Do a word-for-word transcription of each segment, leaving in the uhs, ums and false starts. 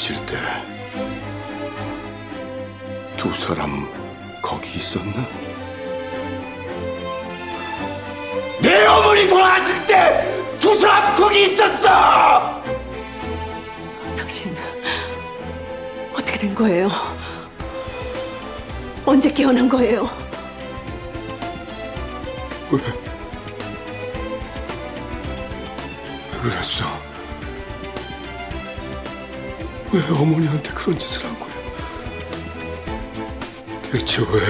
돌아가실 때 두 사람 거기 있었나? 내 어머니 돌아가실 때 두 사람 거기 있었어! 당신 어떻게 된 거예요? 언제 깨어난 거예요? 왜? 왜 그랬어? 왜 어머니한테 그런 짓을 한 거야? 대체 왜?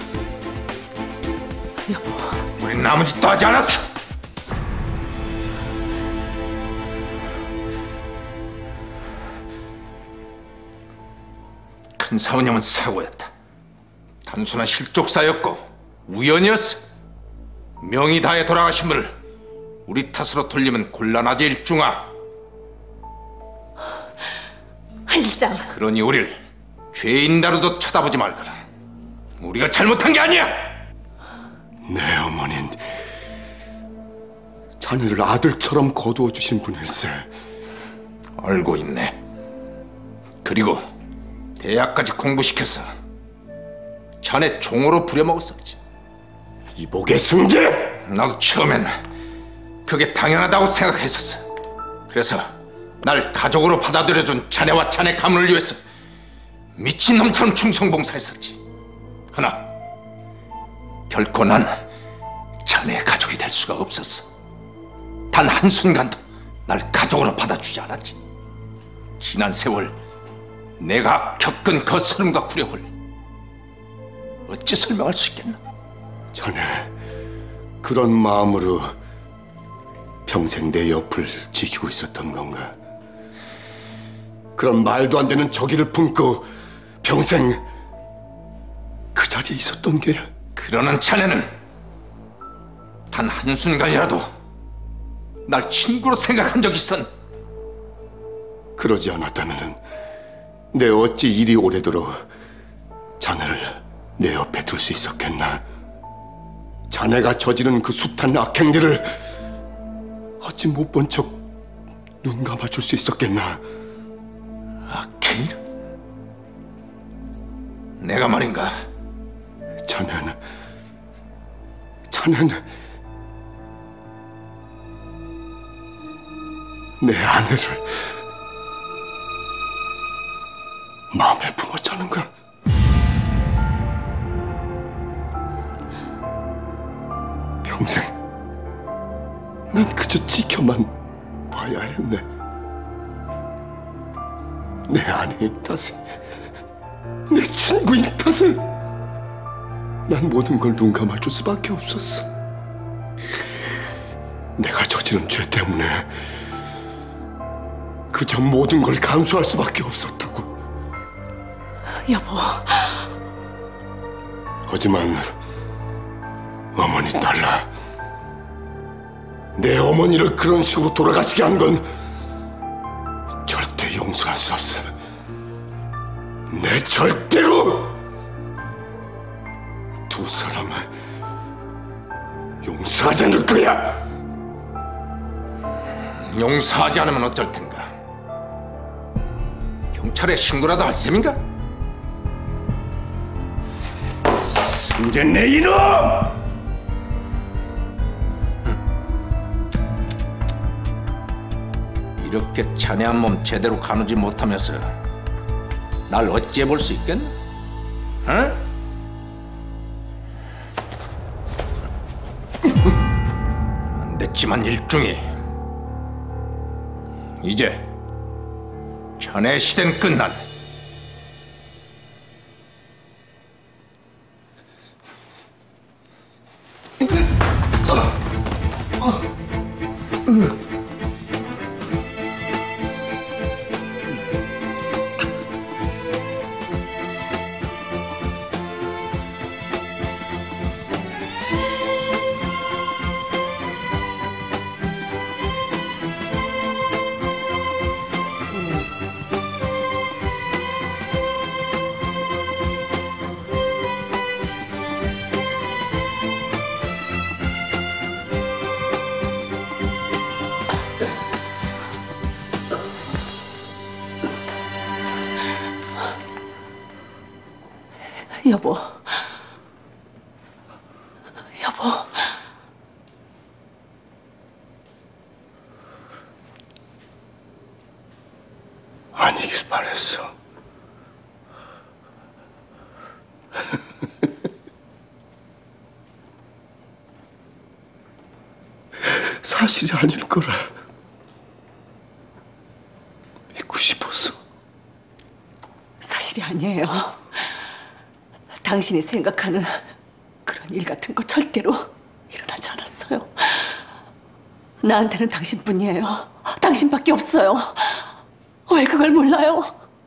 여보, 우린 아무 짓도 하지 않았어. 큰 사모님은 사고였다. 단순한 실족사였고 우연이었어. 명의 다해 돌아가신 분을 우리 탓으로 돌리면 곤란하지 일중아. 한 실장. 그러니 우릴 죄인 다루도 쳐다보지 말거라. 우리가 잘못한 게 아니야. 내 어머니는 자네를 아들처럼 거두어 주신 분일세. 알고 있네. 그리고 대학까지 공부시켜서 자네 종으로 부려먹었었지. 이복의 승제! 나도 처음엔 그게 당연하다고 생각했었어. 그래서 날 가족으로 받아들여준 자네와 자네 가문을 위해서 미친놈처럼 충성봉사했었지. 그러나 결코 난 자네의 가족이 될 수가 없었어. 단 한순간도 날 가족으로 받아주지 않았지. 지난 세월 내가 겪은 그 서름과 굴욕을 어찌 설명할 수 있겠나? 자네 그런 마음으로 평생 내 옆을 지키고 있었던 건가? 그런 말도 안 되는 저기를 품고 평생 그 자리에 있었던 게야? 그러는 자네는 단 한순간이라도 날 친구로 생각한 적이 있었나? 그러지 않았다면은 내 어찌 이리 오래도록 자네를 내 옆에 둘 수 있었겠나? 자네가 저지른 그 숱한 악행들을 어찌 못 본 척 눈 감아줄 수 있었겠나? 악행? 내가 말인가? 자네는 자네는 내 아내를 마음에 품었자는가? 평생 난 그저 지켜만 봐야 했네. 내 아내인 탓에, 내 친구인 탓에 난 모든 걸 눈 감아줄 수밖에 없었어. 내가 저지른 죄 때문에 그저 모든 걸 감수할 수밖에 없었다고. 여보. 하지만 어머니 달라. 내 어머니를 그런 식으로 돌아가시게 한 건 절대 용서할 수 없어. 내 절대로 두 사람을 용서하지 않을 거야. 용서하지 않으면 어쩔 텐가? 경찰에 신고라도 할 셈인가? 이제 내 이놈! 이렇게 자네 한 몸 제대로 가누지 못하면서 날 어찌해 볼 수 있겠나? 어? 안 됐지만 일중이 이제 자네 시대는 끝난. 여보. 여보. 아니길 바랬어. 사실이 아닐 거라 믿고 싶었어. 사실이 아니에요. 당신이 생각하는 그런 일 같은 거 절대로 일어나지 않았어요. 나한테는 당신뿐이에요. 당신밖에 없어요. 왜 그걸 몰라요?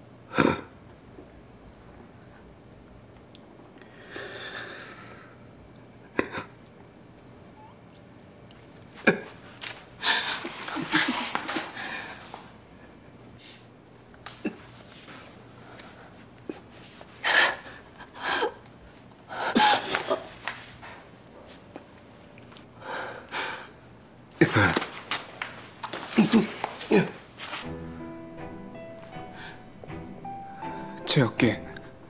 제 어깨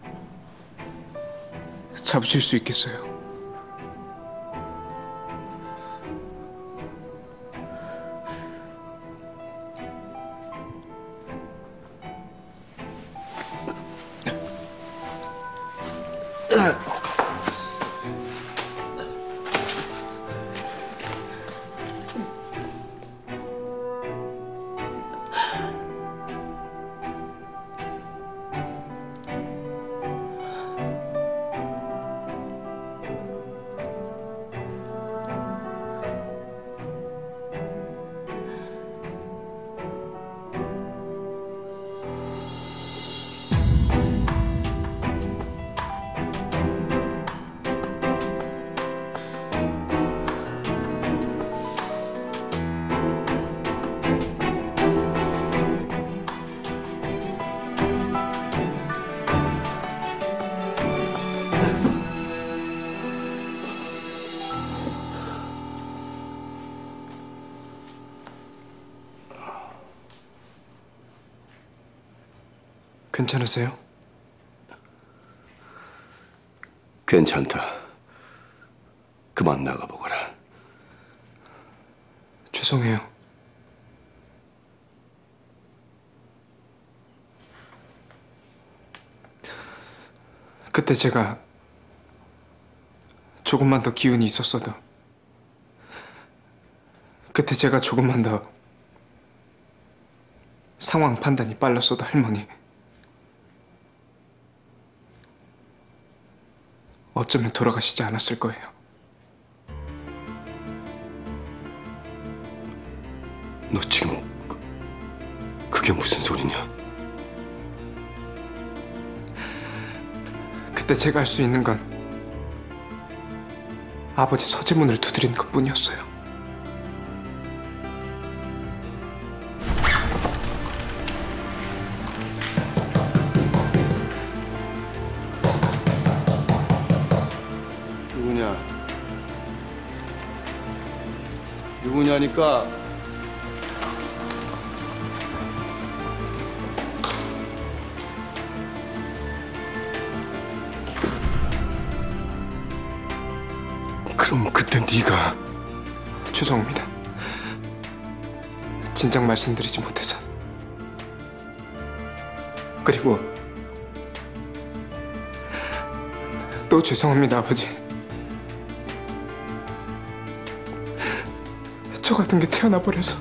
잡으실 수 있겠어요? 괜찮으세요? 괜찮다. 그만 나가보거라. 죄송해요. 그때 제가 조금만 더 기운이 있었어도, 그때 제가 조금만 더 상황 판단이 빨랐어도 할머니, 어쩌면 돌아가시지 않았을 거예요. 너 지금 그- 그게 무슨 소리냐? 그때 제가 할 수 있는 건 아버지 서재문을 두드리는 것뿐이었어요. 누구냐? 누구냐니까? 그럼 그때 네가 죄송합니다. 진작 말씀드리지 못해서. 그리고 또 죄송합니다, 아버지. 저 같은 게 태어나 버려서.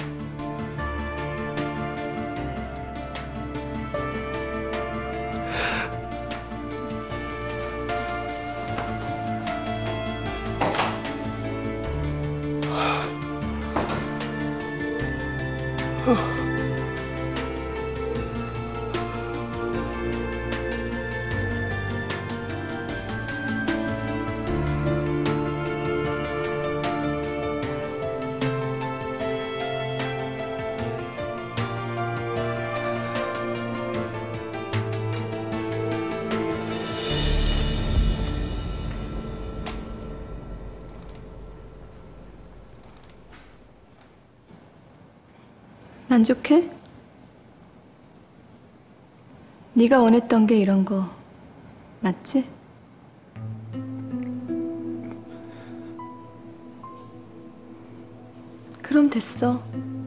만족해? 네가 원했던 게 이런 거 맞지? 그럼 됐어.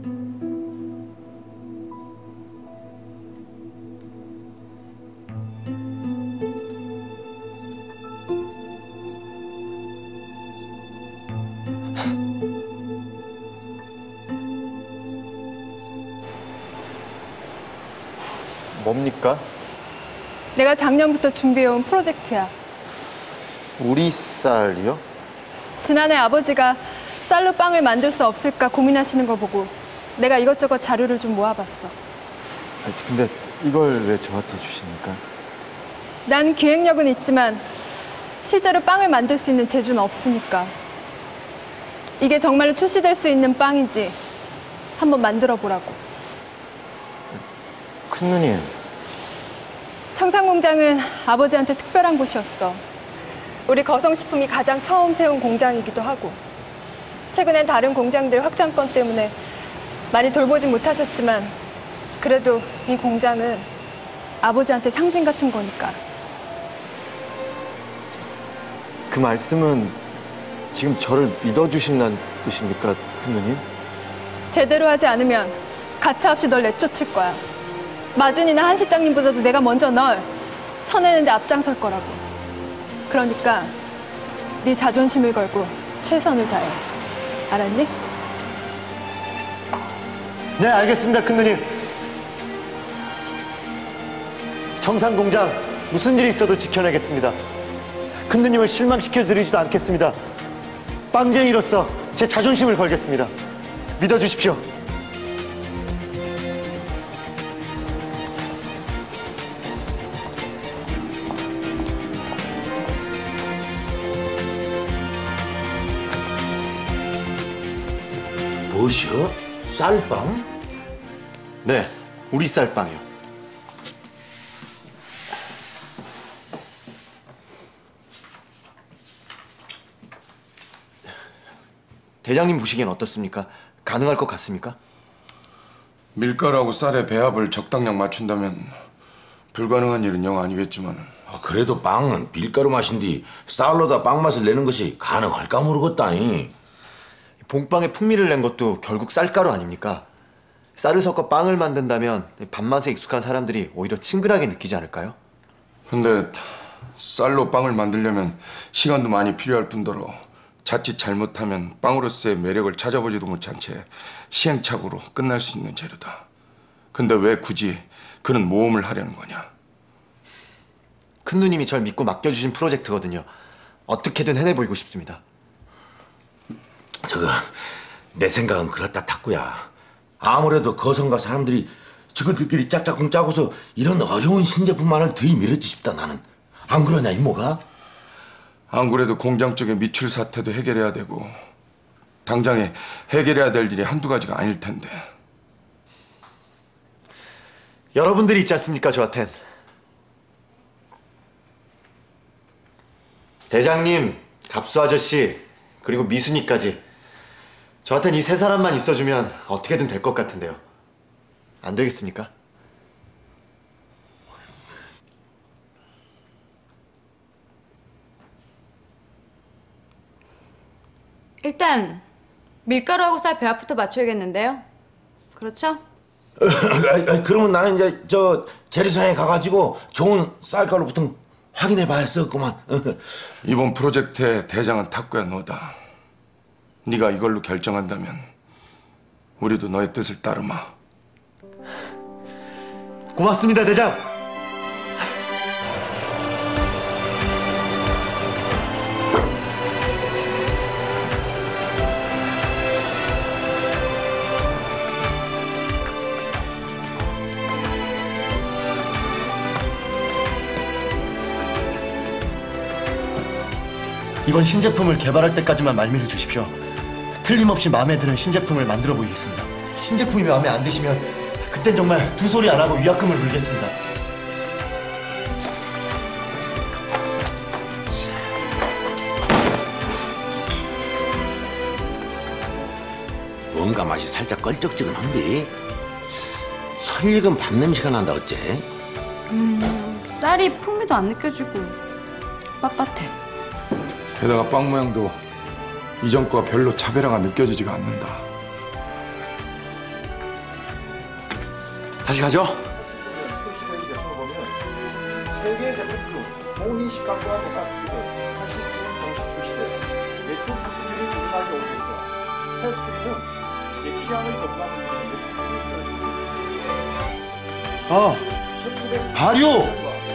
뭡니까? 내가 작년부터 준비해온 프로젝트야. 우리 쌀이요? 지난해 아버지가 쌀로 빵을 만들 수 없을까 고민하시는 거 보고 내가 이것저것 자료를 좀 모아봤어. 아니, 근데 이걸 왜 저한테 주십니까? 난 기획력은 있지만 실제로 빵을 만들 수 있는 재주는 없으니까. 이게 정말로 출시될 수 있는 빵인지 한번 만들어 보라고. 큰 누님, 청산공장은 아버지한테 특별한 곳이었어. 우리 거성식품이 가장 처음 세운 공장이기도 하고 최근엔 다른 공장들 확장권 때문에 많이 돌보진 못하셨지만 그래도 이 공장은 아버지한테 상징 같은 거니까. 그 말씀은 지금 저를 믿어주신다는 뜻입니까, 큰 누님? 제대로 하지 않으면 가차없이 널 내쫓을 거야. 마준이나 한 실장님보다도 내가 먼저 널 쳐내는데 앞장설 거라고. 그러니까 네 자존심을 걸고 최선을 다해. 알았니? 네, 알겠습니다, 큰 누님. 청산공장 무슨 일이 있어도 지켜내겠습니다. 큰 누님을 실망시켜드리지도 않겠습니다. 빵쟁이로서 제 자존심을 걸겠습니다. 믿어주십시오. 무엇이요? 쌀빵? 네, 우리 쌀빵이요. 대장님 보시기엔 어떻습니까? 가능할 것 같습니까? 밀가루하고 쌀의 배합을 적당량 맞춘다면 불가능한 일은 영 아니겠지만 아, 그래도 빵은 밀가루 맛인데 쌀로다 빵 맛을 내는 것이 가능할까 모르겠다니. 봉빵에 풍미를 낸 것도 결국 쌀가루 아닙니까? 쌀을 섞어 빵을 만든다면 밥맛에 익숙한 사람들이 오히려 친근하게 느끼지 않을까요? 근데 쌀로 빵을 만들려면 시간도 많이 필요할 뿐더러 자칫 잘못하면 빵으로서의 매력을 찾아보지도 못한 채 시행착오로 끝날 수 있는 재료다. 근데 왜 굳이 그런 모험을 하려는 거냐? 큰 누님이 절 믿고 맡겨주신 프로젝트거든요. 어떻게든 해내 보이고 싶습니다. 저거 내 생각은 그렇다 탁구야. 아무래도 거성가 사람들이 저것들끼리 짝짝꿍 짜고서 이런 어려운 신제품만을 들이밀었지 싶다 나는. 안 그러냐 이모가? 안 그래도 공장 쪽의 미출 사태도 해결해야 되고 당장에 해결해야 될 일이 한두 가지가 아닐 텐데. 여러분들이 있지 않습니까, 저한텐. 대장님, 갑수 아저씨, 그리고 미순이까지 저한텐 이 세 사람만 있어주면 어떻게든 될 것 같은데요. 안 되겠습니까? 일단 밀가루하고 쌀 배합부터 맞춰야겠는데요. 그렇죠? 그러면 나는 이제 저 재래시장에 가가지고 좋은 쌀가루부터 확인해 봐야겠구만. 이번 프로젝트의 대장은 탁구야 너다. 네가 이걸로 결정한다면 우리도 너의 뜻을 따르마. 고맙습니다, 대장. 이번 신제품을 개발할 때까지만 말미를 주십시오. 틀림없이 마음에 드는 신제품을 만들어 보이겠습니다. 신제품이 마음에 안 드시면 그땐 정말 두 소리 안 하고 위약금을 물겠습니다. 뭔가 맛이 살짝 껄쩍지근한데 설익은 밥 냄새가 난다 어째? 음, 쌀이 풍미도 안 느껴지고 빳빳해. 게다가 빵 모양도 이전 거와 별로 차별화가 느껴지지가 않는다. 다시 가죠. 세계 제품 중 동일 식감과 똑같습니다. 사실 동시 출시돼 매출 상승률이 꾸준하게 오고 있어. 페스트리는 예피향의 건강 아, 발효!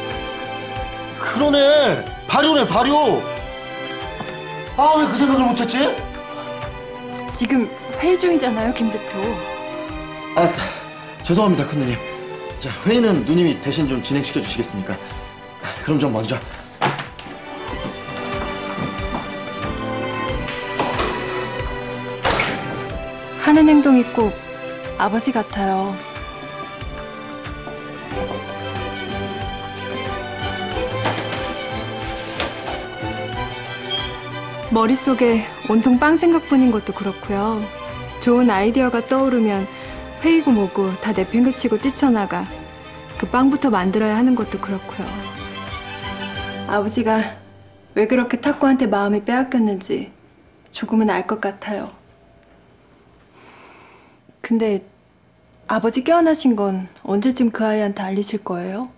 그러네! 발효네, 발효! 아, 왜 그 생각을 못했지? 지금 회의 중이잖아요, 김 대표. 아, 죄송합니다, 큰 누님. 자, 회의는 누님이 대신 좀 진행시켜 주시겠습니까? 그럼 좀 먼저. 하는 행동이 꼭 아버지 같아요. 머릿속에 온통 빵 생각뿐인 것도 그렇고요. 좋은 아이디어가 떠오르면 회의고 뭐고 다 내팽개치고 뛰쳐나가 그 빵부터 만들어야 하는 것도 그렇고요. 아버지가 왜 그렇게 탁구한테 마음이 빼앗겼는지 조금은 알 것 같아요. 근데 아버지 깨어나신 건 언제쯤 그 아이한테 알리실 거예요?